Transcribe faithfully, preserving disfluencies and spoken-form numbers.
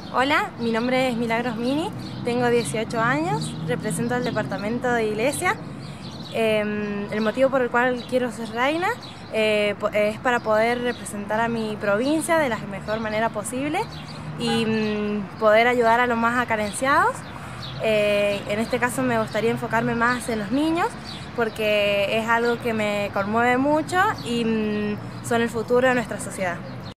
Hola, mi nombre es Milagros Mini, tengo dieciocho años, represento al departamento de Iglesia. Eh, el motivo por el cual quiero ser reina eh, es para poder representar a mi provincia de la mejor manera posible y mm, poder ayudar a los más acarenciados. Eh, en este caso me gustaría enfocarme más en los niños porque es algo que me conmueve mucho y mm, son el futuro de nuestra sociedad.